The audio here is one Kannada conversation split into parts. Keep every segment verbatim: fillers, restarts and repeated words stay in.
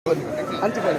ಹಂಚಿಕೊಳ್ಳಿ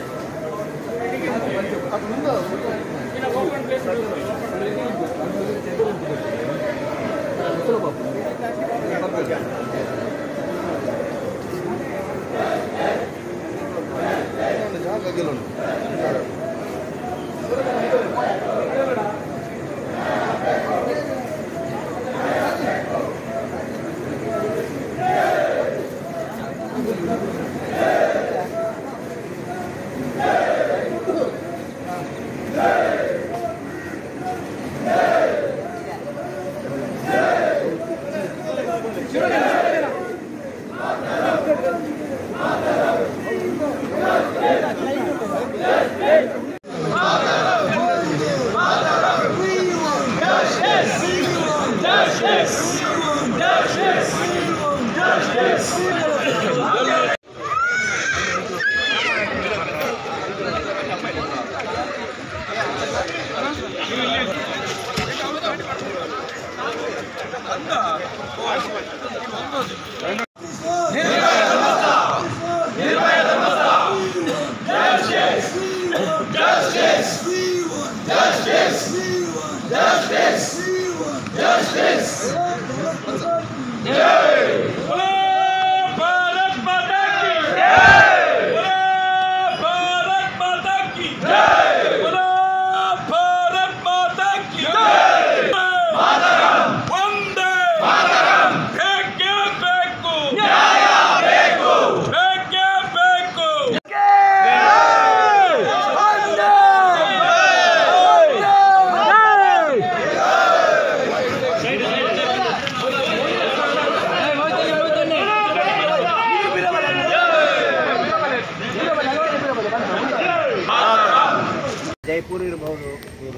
ಜೈಪುರ ಇರಬಹುದು,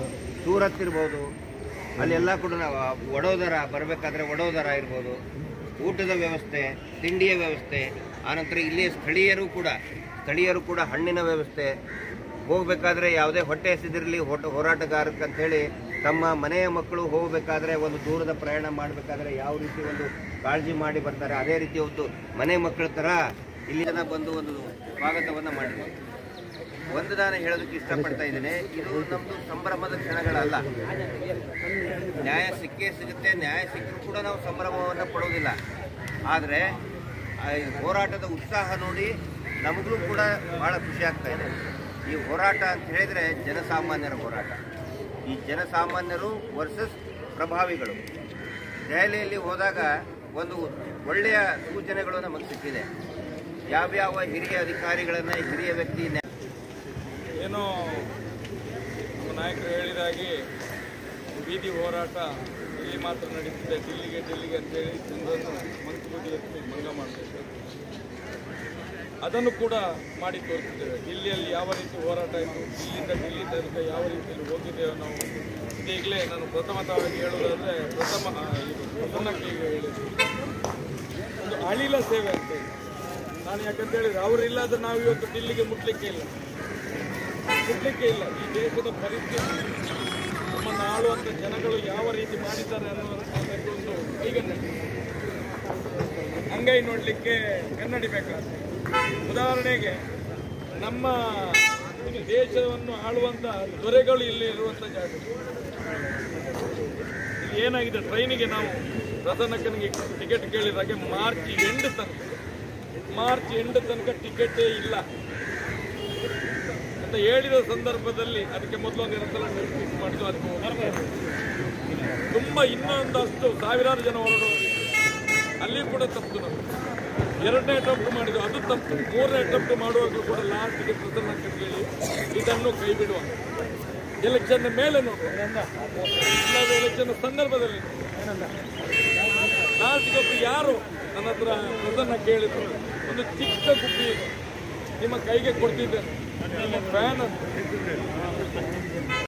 ಸೂರತ್ ಇರ್ಬೋದು, ಅಲ್ಲೆಲ್ಲ ಕೂಡ ನಾವು ವಡೋದರ ಬರಬೇಕಾದ್ರೆ ವಡೋದರ ಇರ್ಬೋದು, ಊಟದ ವ್ಯವಸ್ಥೆ, ತಿಂಡಿಯ ವ್ಯವಸ್ಥೆ, ಆನಂತರ ಇಲ್ಲಿಯ ಸ್ಥಳೀಯರು ಕೂಡ ಸ್ಥಳೀಯರು ಕೂಡ ಹಣ್ಣಿನ ವ್ಯವಸ್ಥೆ, ಹೋಗಬೇಕಾದ್ರೆ ಯಾವುದೇ ಹೊಟ್ಟೆ ಹಸಿದಿರಲಿ ಹೋರಾಟಗಾರಕ್ಕೆ ಅಂತ ಹೇಳಿ ತಮ್ಮ ಮನೆಯ ಮಕ್ಕಳು ಹೋಗಬೇಕಾದ್ರೆ ಒಂದು ದೂರದ ಪ್ರಯಾಣ ಮಾಡಬೇಕಾದ್ರೆ ಯಾವ ರೀತಿ ಒಂದು ಕಾಳಜಿ ಮಾಡಿ ಬರ್ತಾರೆ, ಅದೇ ರೀತಿ ಒಂದು ಮನೆ ಮಕ್ಕಳ ಥರ ಇಲ್ಲಿ ಜನ ಬಂದು ಒಂದು ಸ್ವಾಗತವನ್ನು ಮಾಡಿದ್ದಾರೆ. ಒಂದು ನಾನು ಹೇಳೋದಕ್ಕೆ ಇಷ್ಟಪಡ್ತಾ ಇದ್ದೇನೆ, ಇದು ನಮ್ಮದು ಸಂಭ್ರಮದ ಕ್ಷಣಗಳಲ್ಲ. ನ್ಯಾಯ ಸಿಕ್ಕೇ ಸಿಗುತ್ತೆ, ನ್ಯಾಯ ಸಿಕ್ಕರೂ ಕೂಡ ನಾವು ಸಂಭ್ರಮವನ್ನು ಪಡೋದಿಲ್ಲ. ಆದರೆ ಹೋರಾಟದ ಉತ್ಸಾಹ ನೋಡಿ ನಮಗೂ ಕೂಡ ಭಾಳ ಖುಷಿ ಆಗ್ತಾ ಇದೆ. ಈ ಹೋರಾಟ ಅಂತ ಹೇಳಿದರೆ ಜನಸಾಮಾನ್ಯರ ಹೋರಾಟ. ಈ ಜನಸಾಮಾನ್ಯರು ವರ್ಸಸ್ ಪ್ರಭಾವಿಗಳು. ದೆಹಲಿಯಲ್ಲಿ ಹೋದಾಗ ಒಂದು ಒಳ್ಳೆಯ ಸೂಚನೆಗಳು ನಮಗೆ ಸಿಕ್ಕಿದೆ. ಯಾವ್ಯಾವ ಹಿರಿಯ ಅಧಿಕಾರಿಗಳನ್ನು ಹಿರಿಯ ವ್ಯಕ್ತಿ ಏನೋ ನಮ್ಮ ನಾಯಕರು ಹೇಳಿದಾಗೆ ಬೀದಿ ಹೋರಾಟ ಇಲ್ಲಿ ಮಾತ್ರ ನಡೀತಿದೆ, ಡಿಲ್ಲಿಗೆ ಡಿಲ್ಲಿಗೆ ಅಂತೇಳಿ ಜನರನ್ನು ಮಂತ್ರಿಗಳಿಗೆ ಭಂಗ ಮಾಡಬೇಕು. ಅದನ್ನು ಕೂಡ ಮಾಡಿ ತೋರಿಸಿದ್ದೇವೆ. ಡಿಲ್ಲಿಯಲ್ಲಿ ಯಾವ ರೀತಿ ಹೋರಾಟ ಇತ್ತು, ಇಲ್ಲಿಂದ ಡಿಲ್ಲಿ ತನಕ ಯಾವ ರೀತಿಯಲ್ಲಿ ಹೋಗಿದ್ದೇವೆ ನಾವು. ಈಗಲೇ ನಾನು ಪ್ರಥಮತವಾಗಿ ಹೇಳೋದಾದರೆ ಪ್ರಥಮ ಇದು ಪ್ರಸನ್ನಕ್ಕೆ ಈಗ ಹೇಳಿದ್ದು ಒಂದು ಅಳಿಲ ಸೇವೆ ಅಂತೇಳಿ ನಾನು. ಯಾಕಂತ ಹೇಳಿದ್ರೆ ಅವರಿಲ್ಲಾದ್ರೆ ನಾವು ಇವತ್ತು ಡಿಲ್ಲಿಗೆ ಮುಟ್ಲಿಕ್ಕೆ ಇಲ್ಲ ಮುಟ್ಲಿಕ್ಕೆ ಇಲ್ಲ ಈ ದೇಶದ ಪರಿಸ್ಥಿತಿ, ನಮ್ಮನ್ನು ಆಳುವಂಥ ಜನಗಳು ಯಾವ ರೀತಿ ಮಾಡಿದ್ದಾರೆ ಅನ್ನೋದಕ್ಕೆ ಒಂದು ಈಗ ಅಂಗೈ ನೋಡಲಿಕ್ಕೆ ಕನ್ನಡಿ ಬೇಕಾಗ್ತದೆ. ಉದಾಹರಣೆಗೆ ನಮ್ಮ ದೇಶವನ್ನು ಆಳುವಂಥ ದೊರೆಗಳು ಇಲ್ಲಿ ಇರುವಂಥ ಜಾಗ. ಇಲ್ಲಿ ಏನಾಗಿದೆ, ಟ್ರೈನಿಗೆ ನಾವು ಪ್ರಸನ್ನಕ್ಕನಿಗೆ ಟಿಕೆಟ್ ಕೇಳಿದಾಗೆ ಮಾರ್ಚ್ ಎಂಟು ತನಕ ಮಾರ್ಚ್ ಎಂಟು ತನಕ ಟಿಕೆಟೇ ಇಲ್ಲ ಅಂತ ಹೇಳಿದ ಸಂದರ್ಭದಲ್ಲಿ ಅದಕ್ಕೆ ಮೊದಲೊಂದು ಎರಡು ಸಲ ಫಿಕ್ಸ್ ಮಾಡಿದ್ದು. ಅದಕ್ಕೆ ತುಂಬ ಇನ್ನೊಂದಷ್ಟು ಸಾವಿರಾರು ಜನ ಹೊರಡೋರು ಅಲ್ಲಿ ಕೂಡ ತಪ್ಪು. ನಾವು ಎರಡನೇ ಅಟೆಂಪ್ಟ್ ಮಾಡಿದ್ದು, ಅದು ತಪ್ಪು. ಮೂರನೇ ಅಟೆಂಪ್ಟ್ ಮಾಡುವಾಗಲೂ ಕೂಡ ಲಾಸ್ಟ್ಗೆ ಪ್ರಸನ್ನಕ್ಕೆ ಕೇಳಿ ಇದನ್ನು ಕೈ ಬಿಡುವ. ಎಲೆಕ್ಷನ್ ಮೇಲೆ ನೋಡುವ, ಇಲ್ಲದ ಎಲೆಕ್ಷನ್ ಸಂದರ್ಭದಲ್ಲಿ ಲಾಸ್ಟ್ಗೆ ಒಬ್ಬರು ಯಾರು ನನ್ನ ಹತ್ರ ಪ್ರಸನ್ನ ಕೇಳಿದ್ರು, ಒಂದು ಚಿಕ್ಕ ಗುಬ್ಬಿ ನಿಮ್ಮ ಕೈಗೆ ಕೊಡ್ತಿದ್ದೇನೆ, ನಿಮ್ಮ ಫ್ಯಾನ್ ಅಂತ.